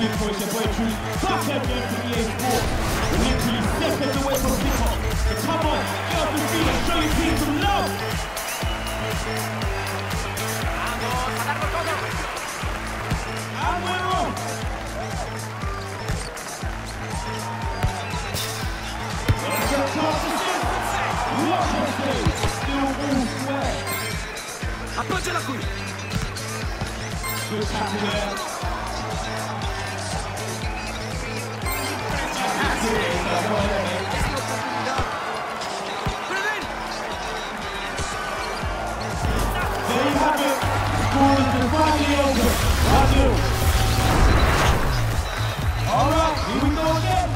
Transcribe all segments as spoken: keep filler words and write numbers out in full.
in for it's your boy Truth. Back again to E A Sports. We're literally seconds away from kickoff. So come on, get off your feet and show your team some love. And we're on. There's your chance to see. Watch your stage. Still all square. Appoggiala qui. Good tackle there. There you have it. Score is finally over. one nil. All right, here we go again.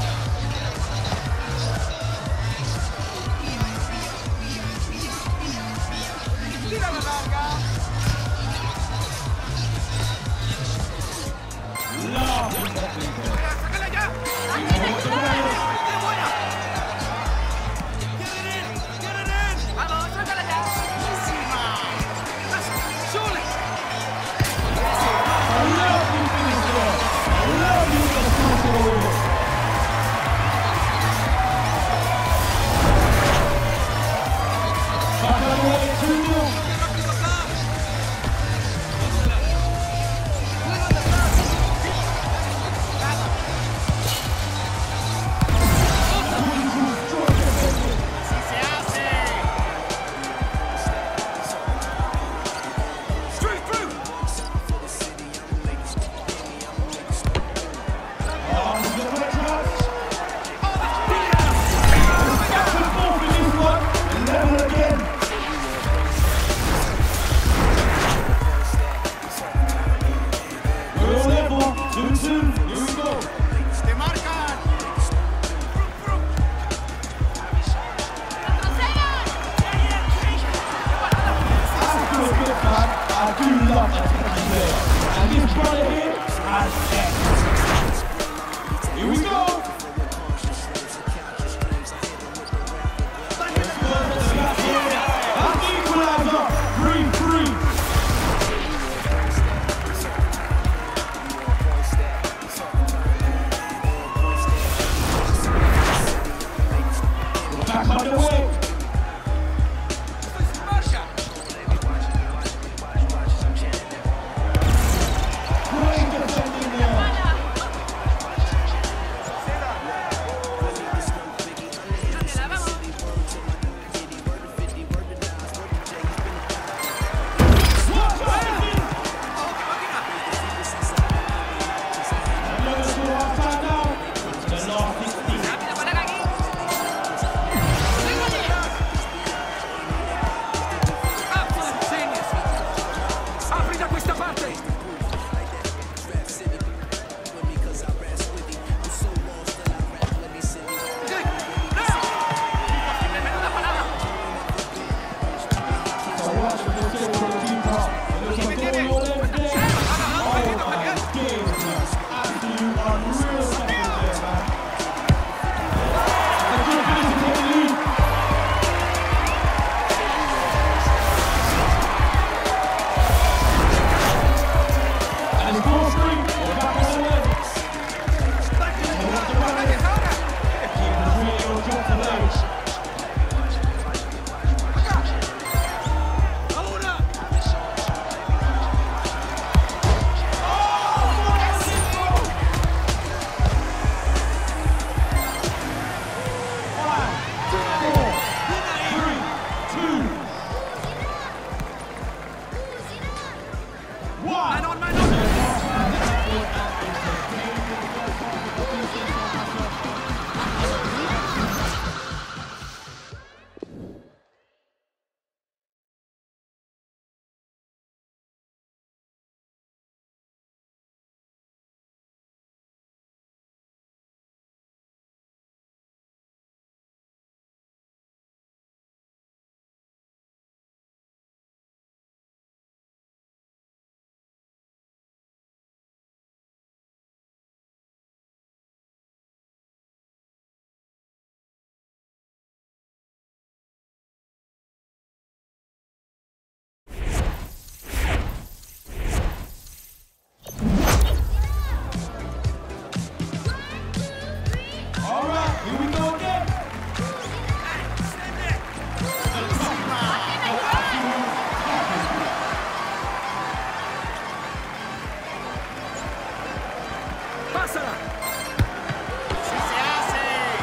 Pásala. ¡Sí se hace!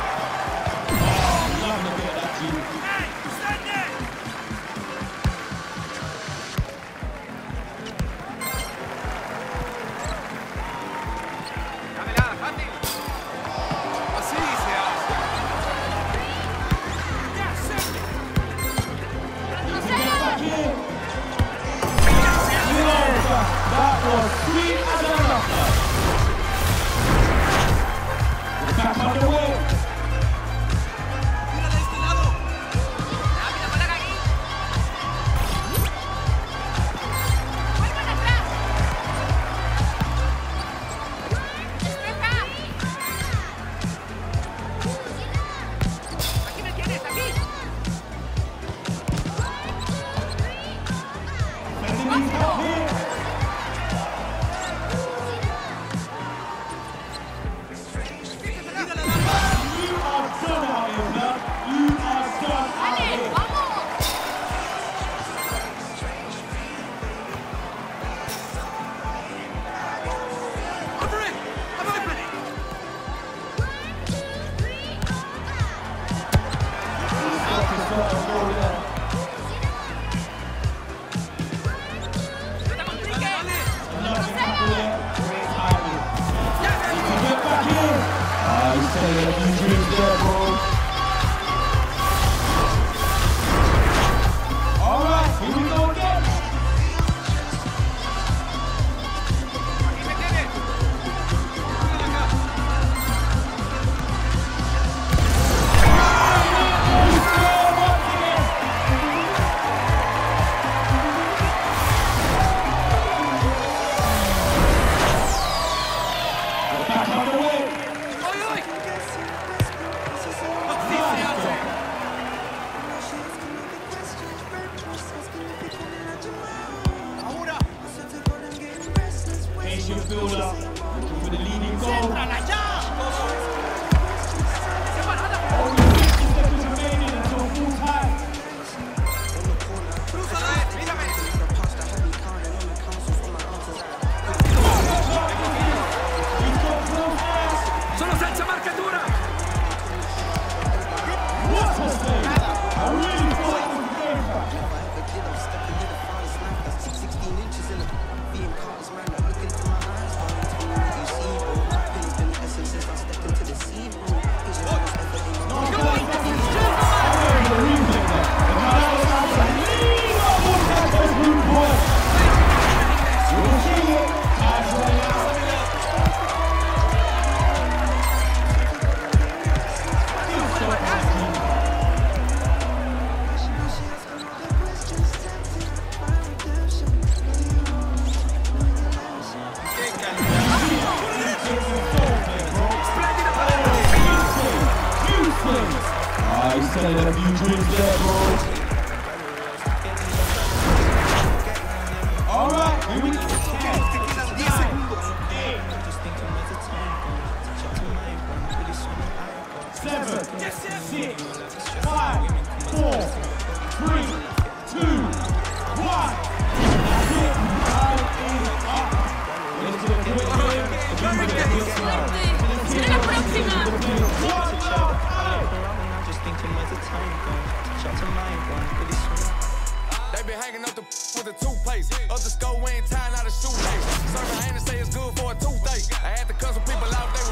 Love to get that, G. ¡Ey! ¡Send it! Dámela, Fati. Así se hace. Ya, send it. Get back in. That was sweet as a knuckle. Back on the way. Mira de este lado. Rápido para aquí. ¡Vuelvan atrás! ¡Despeja! Aquí me tienes, aquí. Defending his help here. Mira la lámpara. You are done out here, blood. You are done out ¡Dale! here. ¡Vamos! Over it. I'm opening. ¡No te compliques! Another tackle there. Great timing. He can get back in. Ah, he's telling a few dreams there, bro. All right, here we go again. Aquí me tienes. Mira acá. He's there once again. Back on the way. ¡Oy, oy! Así se hace. Ahora. Patient build-up. Looking for the leading goal. ¡Céntrala ya! ¡Separada! Only fifty seconds remaining until full time. ¡Crúzala! ¡Mírame! He's got close hands. Sono senza marcatura. What a save! I really thought it was game back. No, no, that's the replay there. And now that was out there. Leave up on that first root point. We'll see it. Time's running out. Still so fast. Ah, he's telling a few dreams there, bro. All right, here we go. ten, nine, eight, seven, six, five, four, three, two, one. That's it. Time is up. Let's do it here. ¡Será la próxima! One love time. They been hanging up the with the toothpaste. Up the score, we ain't tying out a shoelace. Serving hand and say it's good for a toothache. I had to cut some people out there.